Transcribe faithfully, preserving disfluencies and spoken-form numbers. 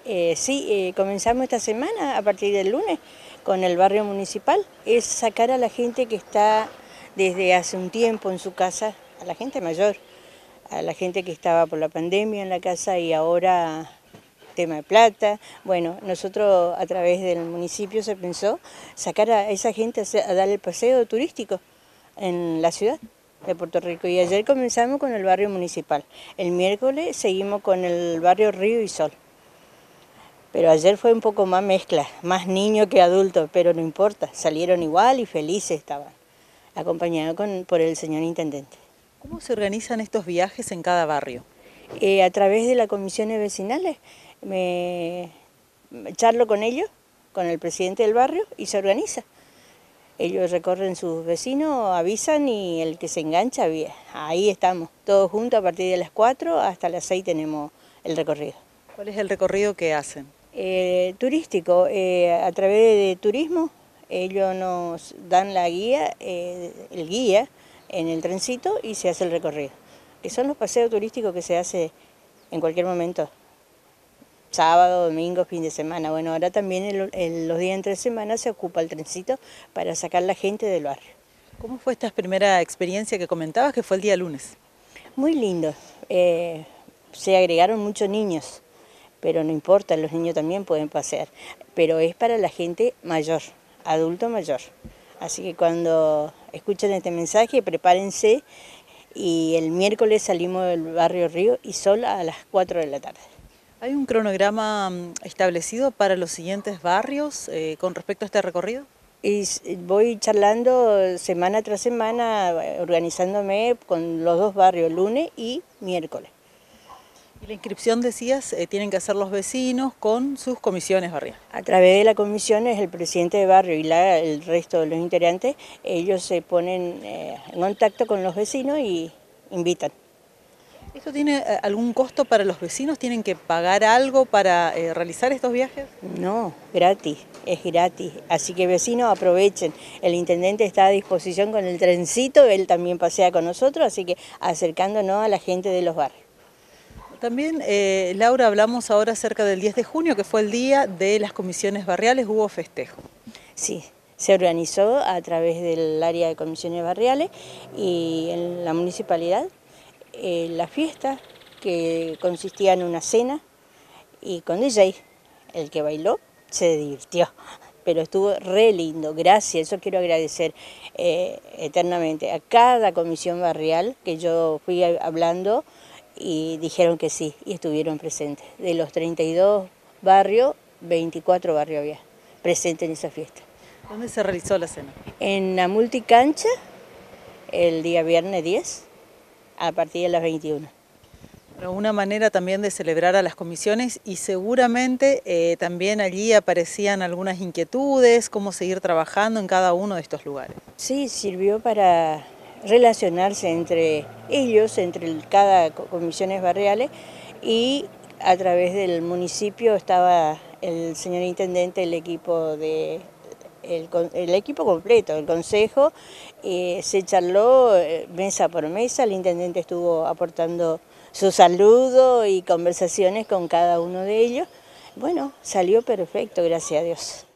Eh, sí, eh, comenzamos esta semana, a partir del lunes, con el barrio municipal. Es sacar a la gente que está desde hace un tiempo en su casa, a la gente mayor, a la gente que estaba por la pandemia en la casa y ahora tema de plata. Bueno, nosotros a través del municipio se pensó sacar a esa gente a dar el paseo turístico en la ciudad de Puerto Rico. Y ayer comenzamos con el barrio municipal. El miércoles seguimos con el barrio Río y Sol. Pero ayer fue un poco más mezcla, más niños que adultos, pero no importa, salieron igual y felices estaban, acompañados con, por el señor intendente. ¿Cómo se organizan estos viajes en cada barrio? Eh, a través de las comisiones vecinales, me, me charlo con ellos, con el presidente del barrio, y se organiza. Ellos recorren sus vecinos, avisan y el que se engancha, ahí estamos, todos juntos a partir de las cuatro hasta las seis tenemos el recorrido. ¿Cuál es el recorrido que hacen? Eh, turístico, eh, a través de turismo, ellos nos dan la guía, eh, el guía en el trencito y se hace el recorrido. Que son los paseos turísticos que se hace en cualquier momento, sábado, domingo, fin de semana. Bueno, ahora también en, en los días entre semana se ocupa el trencito para sacar la gente del barrio. ¿Cómo fue esta primera experiencia que comentabas, que fue el día lunes? Muy lindo, eh, se agregaron muchos niños. Pero no importa, los niños también pueden pasear, pero es para la gente mayor, adulto mayor. Así que cuando escuchen este mensaje, prepárense y el miércoles salimos del barrio Río y Sol a las cuatro de la tarde. ¿Hay un cronograma establecido para los siguientes barrios eh, con respecto a este recorrido? Y voy charlando semana tras semana, organizándome con los dos barrios, lunes y miércoles. Y la inscripción, decías, eh, tienen que hacer los vecinos con sus comisiones barriales. A través de la comisión es el presidente de barrio y la, el resto de los integrantes, ellos se ponen eh, en contacto con los vecinos y invitan. ¿Esto tiene eh, algún costo para los vecinos? ¿Tienen que pagar algo para eh, realizar estos viajes? No, gratis, es gratis. Así que vecinos aprovechen. El intendente está a disposición con el trencito, él también pasea con nosotros, así que acercándonos a la gente de los barrios. También, eh, Laura, hablamos ahora acerca del diez de junio, que fue el día de las comisiones barriales, hubo festejo. Sí, se organizó a través del área de comisiones barriales y en la municipalidad eh, la fiesta, que consistía en una cena y con D J, el que bailó se divirtió, pero estuvo re lindo. Gracias, eso quiero agradecer eh, eternamente a cada comisión barrial que yo fui hablando, y dijeron que sí, y estuvieron presentes. De los treinta y dos barrios, veinticuatro barrios había presentes en esa fiesta. ¿Dónde se realizó la cena? En la multicancha, el día viernes diez, a partir de las veintiuna. Bueno, una manera también de celebrar a las comisiones y seguramente eh, también allí aparecían algunas inquietudes, cómo seguir trabajando en cada uno de estos lugares. Sí, sirvió para relacionarse entre ellos, entre cada comisiones barriales, y a través del municipio estaba el señor intendente, el equipo de el, el equipo completo, el consejo, eh, se charló eh, mesa por mesa, el intendente estuvo aportando su saludo y conversaciones con cada uno de ellos. Bueno, salió perfecto, gracias a Dios.